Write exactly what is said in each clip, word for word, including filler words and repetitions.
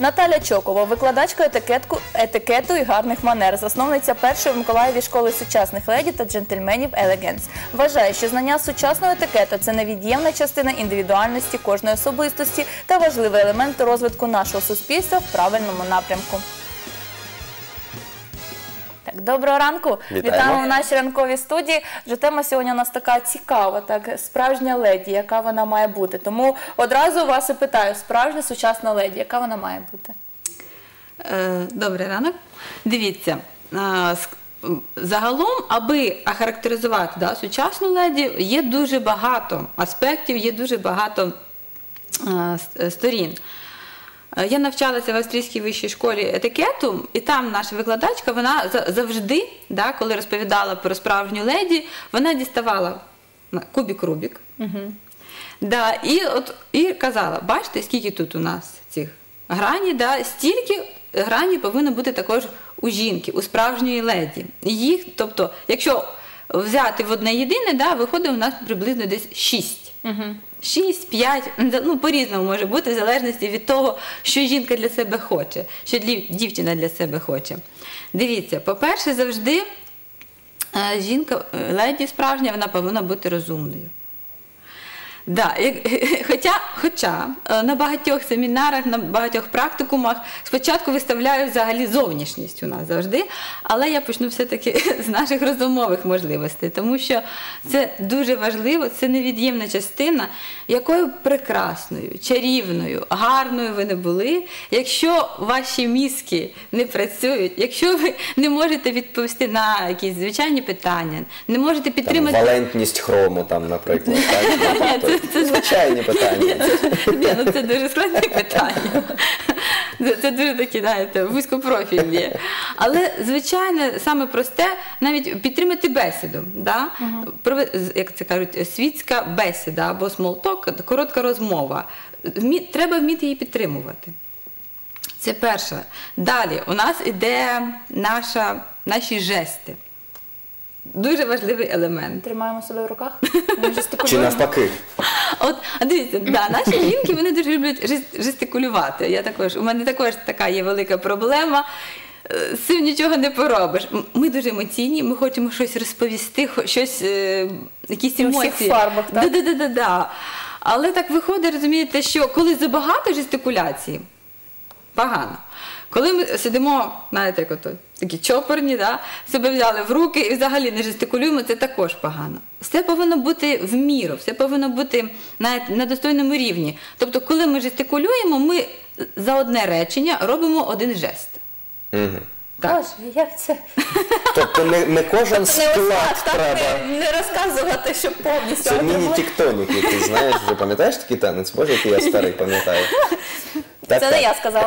Наталя Чокова, викладачка етикетку, етикету і гарних манер, засновниця першої в Миколаєві школи сучасних леді та джентльменів «Елеганс». Вважає, що знання сучасного етикету – це невід'ємна частина індивідуальності кожної особистості та важливий елемент розвитку нашого суспільства в правильному напрямку. Так, доброго ранку. Вітаємо. Вітаємо в нашій ранковій студії. Вже тема сьогодні у нас така цікава, так, справжня леді, яка вона має бути. Тому одразу вас і питаю, справжня сучасна леді, яка вона має бути? Добрий ранок. Дивіться, загалом, аби охарактеризувати да, сучасну леді, є дуже багато аспектів, є дуже багато сторін. Я навчалася в австрійській вищій школі етикету, і там наша викладачка, вона завжди, да, коли розповідала про справжню леді, вона діставала кубик-рубик, угу. да, і, от, і казала, бачите, скільки тут у нас цих грані, да, стільки грані повинно бути також у жінки, у справжньої леді. Їх, тобто, якщо взяти в одне єдине, да, виходить у нас приблизно десь шість. Угу. шість, п'ять, ну по-різному може бути, в залежності від того, що жінка для себе хоче, що дівчина для себе хоче. Дивіться, по-перше, завжди жінка, леді справжня, вона повинна бути розумною. Да, хоча, хоча на багатьох семінарах, на багатьох практикумах спочатку виставляють взагалі зовнішність у нас завжди, але я почну все-таки з наших розумових можливостей, тому що це дуже важливо, це невід'ємна частина, якою прекрасною, чарівною, гарною ви не були, якщо ваші мізки не працюють, якщо ви не можете відповісти на якісь звичайні питання, не можете підтримати... Там, валентність хрому, там, наприклад, так? Це звичайні питання. Ні, ну це дуже складні питання. Це дуже такі, знаєте, вузькопрофільні. Але, звичайно, саме просте, навіть підтримати бесіду. Да? Угу. Як це кажуть, світська бесіда або small talk, коротка розмова. Треба вміти її підтримувати. Це перше. Далі, у нас іде наша, наші жести. Дуже важливий елемент. Тримаємо себе в руках? Чи навпаки? От, дивіться, да, наші жінки, вони дуже люблять жестикулювати. Я також, у мене також така є велика проблема. З цим нічого не поробиш. Ми дуже емоційні, ми хочемо щось розповісти, щось, якісь емоції. У всіх фарбах, так? Да, да, да, да. Але так виходить, розумієте, що коли забагато жестикуляції, погано. Коли ми сидимо, знаєте, як ото, такі чопорні, да, себе взяли в руки і взагалі не жестикулюємо, це також погано. Все повинно бути в міру, все повинно бути знаєте, на достойному рівні. Тобто, коли ми жестикулюємо, ми за одне речення робимо один жест. Угу. Так. Боже, як це? Тобто не, не кожен склад треба... Не, не розказувати, що повністю... Це міні-тіктонік, який, знаєш, вже пам'ятаєш такий танець? Боже, який я старий пам'ятаю. Так, це так. Не я сказала.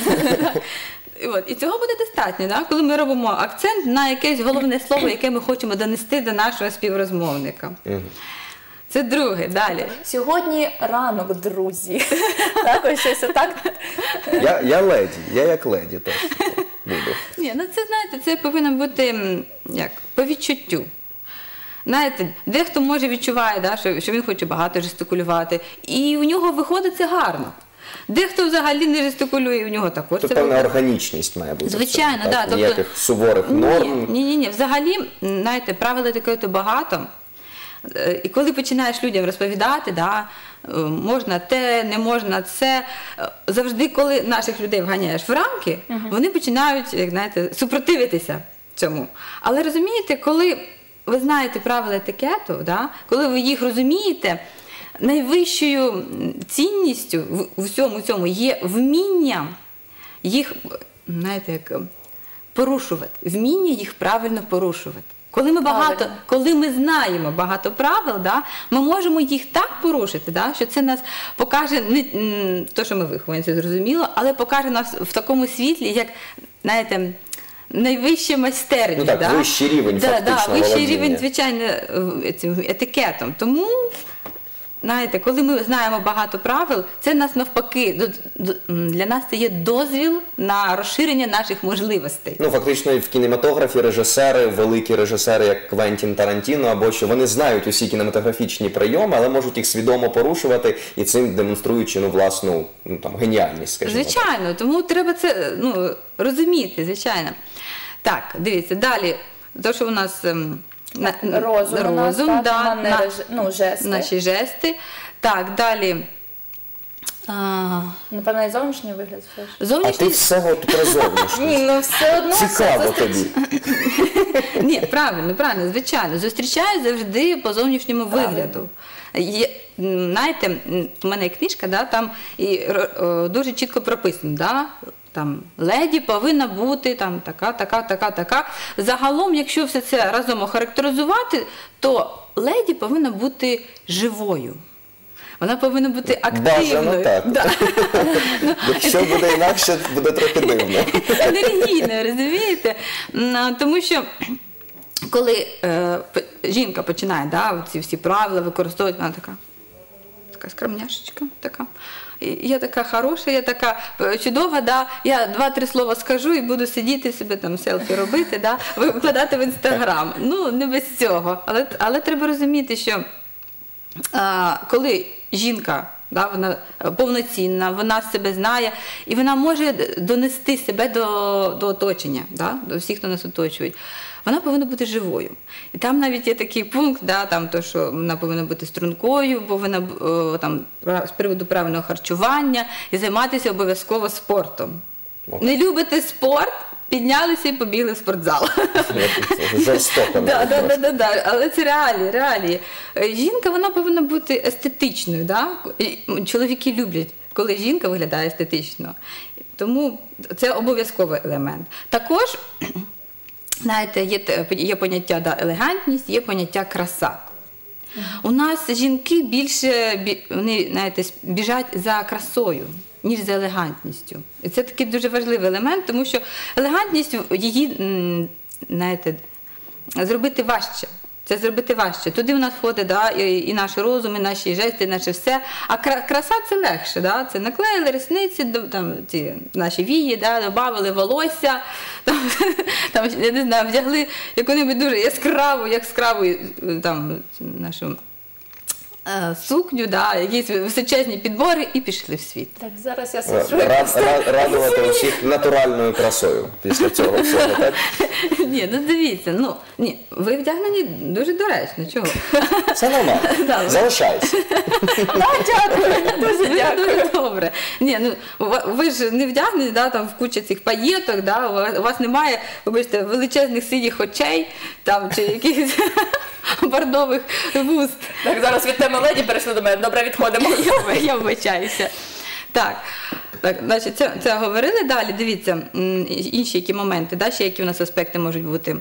І, от, і цього буде достатньо, да? Коли ми робимо акцент на якесь головне слово, яке ми хочемо донести до нашого співрозмовника. Угу. Це друге, далі. Сьогодні ранок, друзі. Так, ось щось отак. Я, я леді, я як леді теж буду. Ні, ну це, знаєте, це повинно бути, як, по відчуттю. Знаєте, дехто може відчуває, да, що, що він хоче багато жестикулювати, і у нього виходить це гарно. Дехто взагалі не жестикулює, у нього також це певна органічність має бути. Звичайно, так. Да, ніяких тобто... суворих норм. Ні, ні, ні. Взагалі, знаєте, правил етикету багато. І коли починаєш людям розповідати, да, можна те, не можна це, завжди, коли наших людей вганяєш в рамки, угу. вони починають, як знаєте, супротивитися цьому. Але розумієте, коли ви знаєте правила етикету, да, коли ви їх розумієте, найвищою цінністю в усьому цьому є вміння їх, знаєте, як порушувати, вміння їх правильно порушувати. Коли ми, багато, коли ми знаємо багато правил, да, ми можемо їх так порушити, да, що це нас покаже, не те, що ми виховані, це зрозуміло, але покаже нас в такому світлі, як, знаєте, найвища майстерність. Ну так, да? вищий рівень, да, фактично, да, вищий володіння. рівень, звичайно, етикетом. Тому знаєте, коли ми знаємо багато правил, це нас навпаки, до- до- для нас це є дозвіл на розширення наших можливостей. Ну, фактично, і в кінематографі режисери, великі режисери, як Квентін Тарантіно, або що вони знають усі кінематографічні прийоми, але можуть їх свідомо порушувати і цим демонструючи ну, власну ну, там, геніальність, скажімо так. Звичайно, тому треба це ну, розуміти, звичайно. Так, дивіться, далі, то, що у нас ем, на, Розум, у нас, розум так, да, манери, на- ж- ну, жести. наші жести. Так, далі. А, Напевно, і зовнішній вигляд все ж. А ти зовнішній. все от про зовнішність. Ні, ну все одно Цікаво все тобі. Ні, правильно, правильно, звичайно. Зустрічаю завжди по зовнішньому вигляду. Є, м, знаєте, м, в мене є книжка, да, там і р- о, дуже чітко прописано, да, там леді повинна бути там така, така, така, така. Загалом, якщо все це разом охарактеризувати, то леді повинна бути живою. Вона повинна бути активною. Бажано так. Да. Якщо буде інакше, буде трохи дивно. Енергійною, розумієте? М, а, Тому що коли е, п- жінка починає да, ці всі правила використовувати, вона така, така скромняшечка, така. І я така хороша, я така е, чудова, да, я два-три слова скажу і буду сидіти себе там селфі робити, да, викладати в інстаграм. Ну, не без цього. Але, але треба розуміти, що а, коли жінка, да, вона повноцінна, вона себе знає, і вона може донести себе до, до оточення, да, до всіх, хто нас оточують, вона повинна бути живою. І там навіть є такий пункт, да, там, то, що вона повинна бути стрункою, повинна о, там, з приводу правильного харчування і займатися обов'язково спортом. О. Не любите спорт? Піднялися і побігли в спортзал. Жорстоко. Да, навіть да, трошки. да, да, да. Але це реалії, реалії. Е, Жінка, вона повинна бути естетичною. Да? І чоловіки люблять, коли жінка виглядає естетично. Тому це обов'язковий елемент. Також, знаєте, є, те- є поняття да, елегантність, є поняття краса. У нас жінки більше бі- вони, знаєте, біжать за красою, ніж за елегантністю. І це такий дуже важливий елемент, тому що елегантність її, м, знаєте, зробити важче. Це зробити важче. Туди в нас входить да, і, і наш розум, і наші жести, і наше все. А кра- краса це легше. Да? Це наклеїли ресниці, до- там, ці наші вії, да, додали волосся, там, там, я не знаю, вдягли яку-небудь дуже яскраву, яскраву там, нашу е, сукню, да, якісь височезні підбори і пішли в світ. Так, зараз я Ра- сиджу і ра- просто... ра- Радувати усіх натуральною красою після цього всього, так? Ні, ну дивіться, ну ні, ви вдягнені дуже доречно, чого? Це нормально. Да, ви- Залишайся. Да, дякую, дуже Дуже, дякую. дуже добре. Ні, ну ви- ви ж не вдягнені, да, там в кучі цих паєток, да, у вас, у вас немає, вибачте, величезних синіх очей, там чи якихось бордових вуст. Так, зараз від теми леді перейшли до мене. Добре, відходимо. Я, я вибачаюся. Так, так, значить, це, це говорили далі. Дивіться, м, інші які моменти, да, ще які у нас аспекти можуть бути.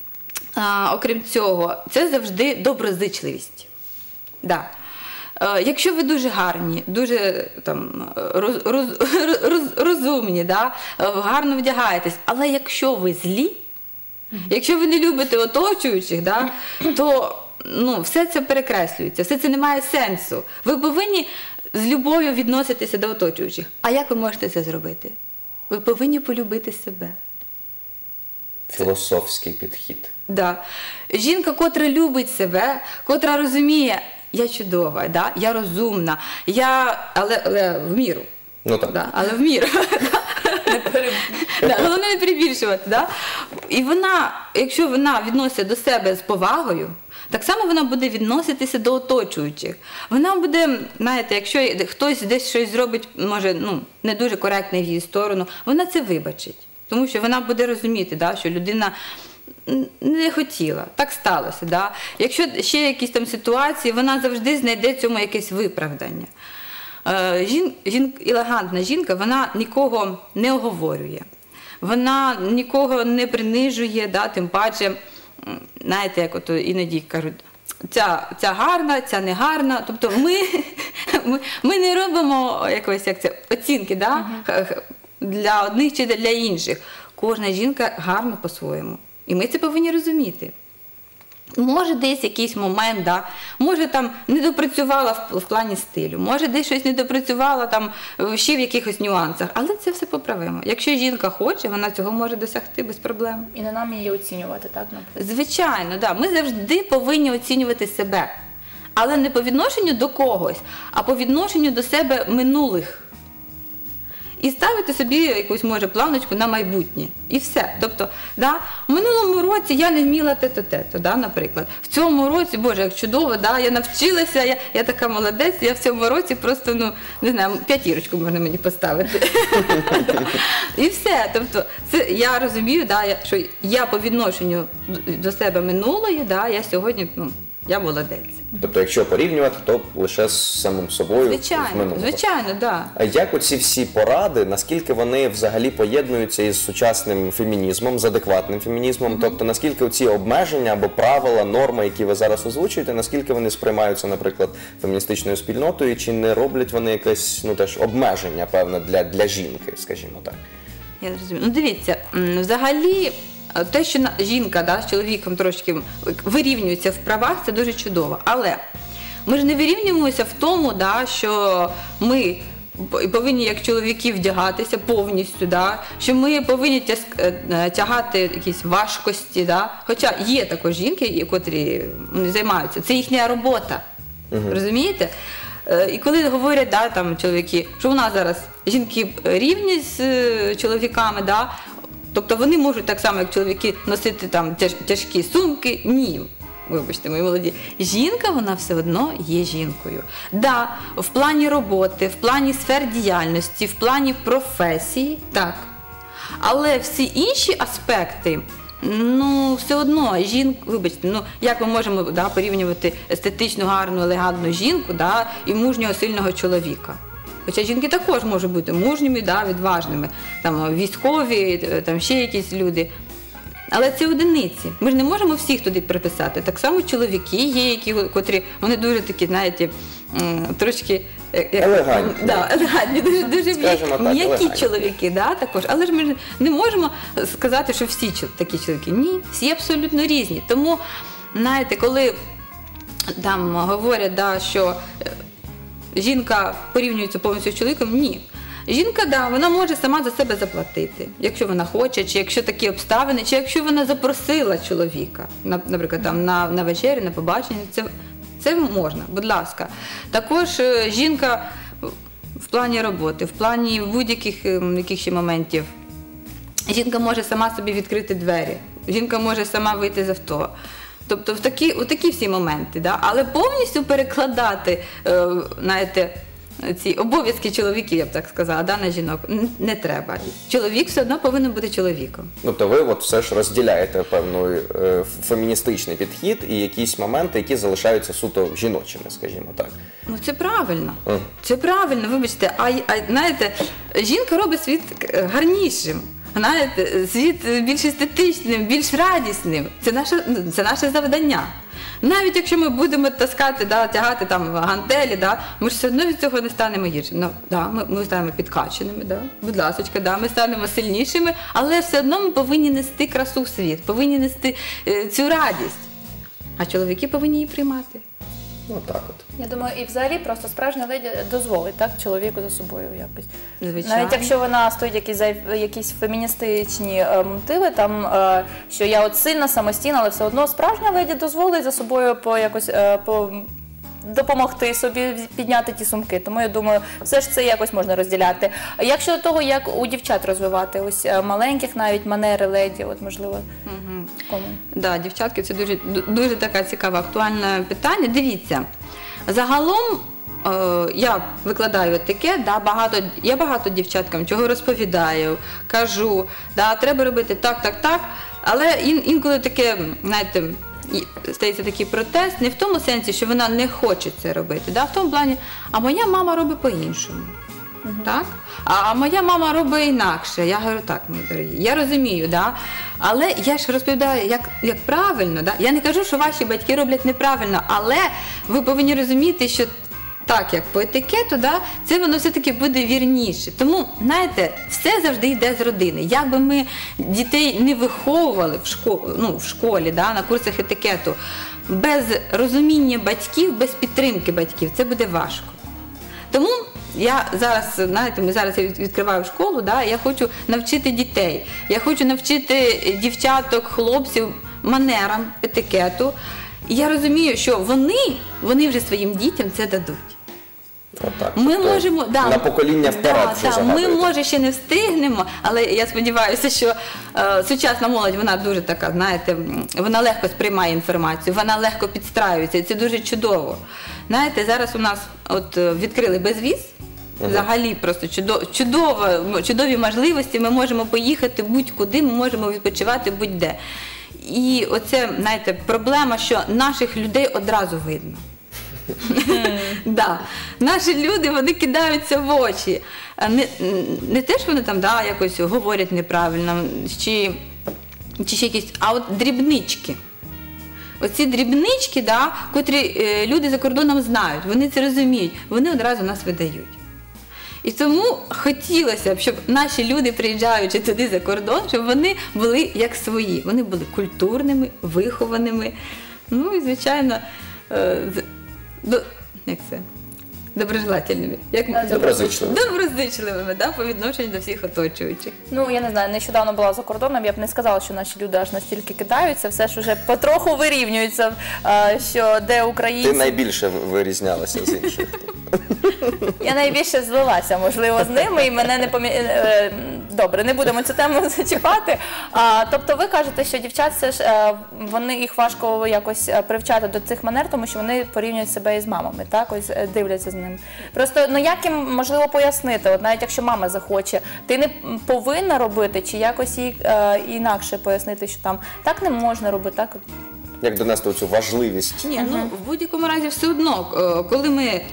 А, окрім цього, це завжди доброзичливість. Да. Е, Якщо ви дуже гарні, дуже там, роз, роз, роз, розумні, да, е, гарно вдягаєтесь, але якщо ви злі, якщо ви не любите оточуючих, да, то ну, все це перекреслюється, все це не має сенсу. Ви повинні з любов'ю відноситися до оточуючих. А як ви можете це зробити? Ви повинні полюбити себе. Філософський підхід. Да. Жінка, котра любить себе, котра розуміє, я чудова, да? Я розумна, я... Але, але в міру. Ну так. Да, але в міру. Да, головне не перебільшувати. Да? І вона, якщо вона відноситься до себе з повагою, так само вона буде відноситися до оточуючих. Вона буде, знаєте, якщо хтось десь щось зробить, може, ну, не дуже коректне в її сторону, вона це вибачить. Тому що вона буде розуміти, да, що людина не хотіла, так сталося. Да? Якщо ще якісь там ситуації, вона завжди знайде цьому якесь виправдання. Е, Жін, жін, елегантна жінка, вона нікого не оговорює, вона нікого не принижує, да, тим паче, м, знаєте, як от іноді кажуть, ця, ця гарна, ця не гарна. Тобто ми, ми, ми не робимо якоїсь як це, оцінки, да, х- для одних чи для інших. Кожна жінка гарна по-своєму. І ми це повинні розуміти. Може десь якийсь момент, да, може там не допрацювала в, в плані стилю, може десь щось не допрацювала там ще в якихось нюансах, але це все поправимо. Якщо жінка хоче, вона цього може досягти без проблем. І не нам її оцінювати, так? наприклад? Звичайно, да. Ми завжди повинні оцінювати себе, але не по відношенню до когось, а по відношенню до себе минулих. І ставити собі якусь, може, планочку на майбутнє. І все. Тобто, да, в минулому році я не вміла те-то, те-то, да, наприклад. В цьому році, Боже, як чудово, да, я навчилася, я, я така молодець, я в цьому році просто, ну, не знаю, п'ятірочку можна мені поставити. І все. Тобто, це, я розумію, да, що я по відношенню до себе минулої, да, я сьогодні, ну, я молодець. Тобто, якщо порівнювати, то лише з самим собою, Звичайно, з минулого. звичайно, так. Да. А як оці всі поради, наскільки вони взагалі поєднуються із сучасним фемінізмом, з адекватним фемінізмом? Mm-hmm. Тобто, наскільки ці обмеження або правила, норми, які ви зараз озвучуєте, наскільки вони сприймаються, наприклад, феміністичною спільнотою, чи не роблять вони якесь, ну, теж обмеження, певне, для, для жінки, скажімо так? Я розумію. Ну, дивіться, взагалі, те, що жінка, да, з чоловіком трошки вирівнюється в правах, це дуже чудово. Але ми ж не вирівнюємося в тому, да, що ми повинні як чоловіки вдягатися повністю, да, що ми повинні тягати якісь важкості. Да. Хоча є також жінки, котрі займаються, це їхня робота. Угу. Розумієте? І коли говорять, да, там, чоловіки, що у нас зараз жінки рівні з чоловіками, да, тобто вони можуть так само, як чоловіки, носити там тяж, тяжкі сумки. Ні, вибачте, мої молоді. Жінка, вона все одно є жінкою. Да, в плані роботи, в плані сфер діяльності, в плані професії, так. Але всі інші аспекти, ну, все одно, жінка, вибачте, ну, як ми можемо, да, порівнювати естетичну, гарну, елегантну жінку, да, і мужнього, сильного чоловіка. Хоча жінки також можуть бути мужніми, да, відважними, там, військові, там, ще якісь люди. Але це одиниці. Ми ж не можемо всіх туди приписати. Так само чоловіки є, які, котрі, вони дуже такі, знаєте, трошки... Елегантні. Да, елегантні, дуже, дуже м'які чоловіки, да, також. Але ж ми не можемо сказати, що всі такі чоловіки. Ні, всі абсолютно різні. Тому, знаєте, коли там говорять, да, що жінка порівнюється повністю з чоловіком, ні. Жінка, да, вона може сама за себе заплатити, якщо вона хоче, чи якщо такі обставини, чи якщо вона запросила чоловіка, наприклад, там, на, на вечері, на побачення, це, це можна, будь ласка. Також жінка в плані роботи, в плані будь-яких яких ще моментів, жінка може сама собі відкрити двері, жінка може сама вийти з авто. Тобто в такі, у такі всі моменти, да? Але повністю перекладати, е, знаєте, ці обов'язки чоловіків, я б так сказала, да, на жінок, не треба. Чоловік все одно повинен бути чоловіком. Тобто ви от все ж розділяєте певний е, феміністичний підхід і якісь моменти, які залишаються суто жіночими, скажімо так. Ну це правильно. Mm. Це правильно, вибачте. А, а знаєте, жінка робить світ гарнішим. Знаєте, світ більш естетичним, більш радісним. Це наше, це наше завдання. Навіть якщо ми будемо таскати, да, тягати там гантелі, да, ми ж все одно від цього не станемо гіршими. Ну, да, ми, ми станемо підкаченими, да, будь ласочка, да, ми станемо сильнішими, але все одно ми повинні нести красу в світ, повинні нести е, цю радість. А чоловіки повинні її приймати. Ну так от. Я думаю, і взагалі просто справжня леді дозволить, так, чоловіку за собою якось. Звичайно. Навіть якщо вона стоїть якісь, якісь феміністичні е, мотиви, там, е, що я от сильна, самостійна, але все одно справжня леді дозволить за собою по якось е, по допомогти собі підняти ті сумки. Тому я думаю, все ж це якось можна розділяти. А як щодо того, як у дівчат розвивати ось маленьких навіть манери леді, от можливо, угу. кому? Да, дівчатки, це дуже, дуже така цікава, актуальне питання. Дивіться, загалом е, я викладаю етикет, да, багато, я багато дівчаткам чого розповідаю, кажу, да, треба робити так, так, так, але ін, інколи таке, знаєте, стається такий протест, не в тому сенсі, що вона не хоче це робити, да? В тому плані, а моя мама робить по-іншому. Uh-huh. Так? А, а моя мама робить інакше. Я говорю, так, мої дорогі, я розумію, да? Але я ж розповідаю, як, як правильно. Да? Я не кажу, що ваші батьки роблять неправильно, але ви повинні розуміти, що так, як по етикету, да, це воно все-таки буде вірніше. Тому, знаєте, все завжди йде з родини. Як би ми дітей не виховували в школі, ну, в школі, да, на курсах етикету, без розуміння батьків, без підтримки батьків, це буде важко. Тому я зараз, знаєте, ми зараз я відкриваю школу, да, я хочу навчити дітей, я хочу навчити дівчаток, хлопців манерам, етикету. І я розумію, що вони, вони вже своїм дітям це дадуть. Отак. Ми Тобто можемо, да, на покоління вперед да, вже да, ми, загадуєте. може, ще не встигнемо, але я сподіваюся, що е, сучасна молодь, вона дуже така, знаєте, м, вона легко сприймає інформацію, вона легко підстраюється, і це дуже чудово. Знаєте, зараз у нас от е, відкрили безвіз, взагалі просто чудово, чудово, чудові можливості, ми можемо поїхати будь-куди, ми можемо відпочивати будь-де. І оце, знаєте, проблема, що наших людей одразу видно. Да. Наші люди, вони кидаються в очі. Не, не те, що вони там да, якось говорять неправильно, чи, чи ще якісь, а от дрібнички. Оці дрібнички, да, котрі е, люди за кордоном знають, вони це розуміють, вони одразу нас видають. І тому хотілося б, щоб наші люди, приїжджаючи туди за кордон, щоб вони були як свої. Вони були культурними, вихованими, ну і, звичайно, е, з- до, як це? Доброжелательними. Як ми- Доброзичливими. Доброзичливими, да, по відношенню до всіх оточуючих. Ну, я не знаю, нещодавно була за кордоном, я б не сказала, що наші люди аж настільки кидаються, все ж вже потроху вирівнюється, е, що де українці. Ти найбільше вирізнялася з інших. Я найбільше злилася, можливо, з ними, і мене не помі... е, Добре, не будемо цю тему зачіпати. А, тобто ви кажете, що дівчат все ж, е, вони, їх важко якось е, привчати до цих манер, тому що вони порівнюють себе із мамами, так, ось е, дивляться з ним. Просто, ну як їм можливо пояснити, от навіть якщо мама захоче, ти не повинна робити, чи якось їй е, інакше пояснити, що там так не можна робити, так? Як донести цю важливість? Ні, ну в будь-якому разі все одно, е, коли ми е,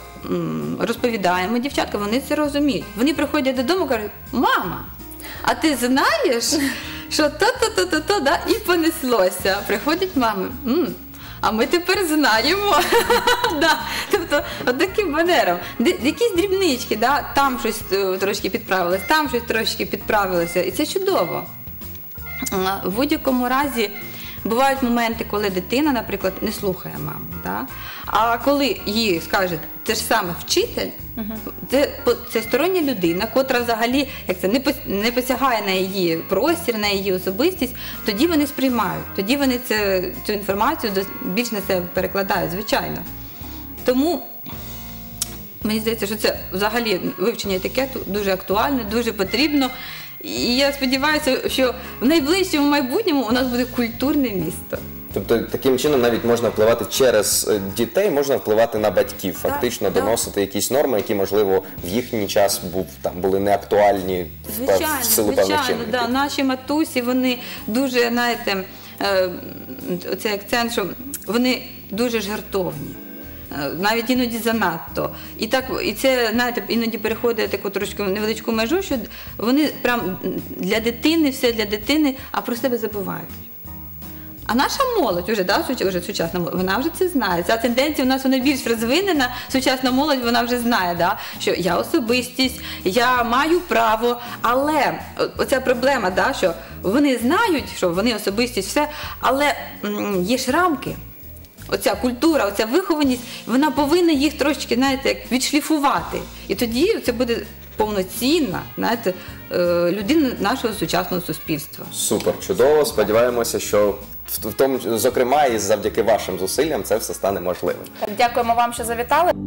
м, розповідаємо дівчаткам, вони це розуміють. Вони приходять додому і кажуть: мама, а ти знаєш, що то-то-то-то-то, да? І понеслося. Приходять мами. М, а ми тепер знаємо. Да. Тобто, от таким манером. Де- Якісь дрібнички, да? Там щось е, трошки підправилось, там щось трошки підправилося. І це чудово. А, В будь-якому разі бувають моменти, коли дитина, наприклад, не слухає маму. Да? А коли їй скаже те ж саме вчитель, це, по- це стороння людина, котра взагалі як це, не, пос- не посягає на її простір, на її особистість, тоді вони сприймають, тоді вони це, цю інформацію до- більш на себе перекладають, звичайно. Тому мені здається, що це взагалі вивчення етикету дуже актуальне, дуже потрібно. І я сподіваюся, що в найближчому майбутньому у нас буде культурне місто. Тобто таким чином навіть можна впливати через е, дітей, можна впливати на батьків, фактично так. доносити якісь норми, які, можливо, в їхній час був, там, були неактуальні в пев- Звичайно, в силу певних звичайно, чинників. да. Наші матусі, вони дуже, знаєте, е, оцей акцент, що вони дуже жартовні. Е, Навіть іноді занадто. І так, і це, знаєте, іноді переходить таку трошки невеличку межу, що вони прям для дитини, все для дитини, а про себе забувають. А наша молодь, вже, да, суч- вже сучасна молодь, вона вже це знає. Ця тенденція у нас вона більш розвинена, сучасна молодь, вона вже знає, да, що я особистість, я маю право, але о- оця проблема, да, що вони знають, що вони особистість, все, але м, є ж рамки. Оця культура, оця вихованість, вона повинна їх трошечки, знаєте, як відшліфувати. І тоді це буде повноцінна, знаєте, е, людина нашого сучасного суспільства. Супер, чудово. Сподіваємося, що в в тому, зокрема, і завдяки вашим зусиллям це все стане можливим. Так, дякуємо вам, що завітали.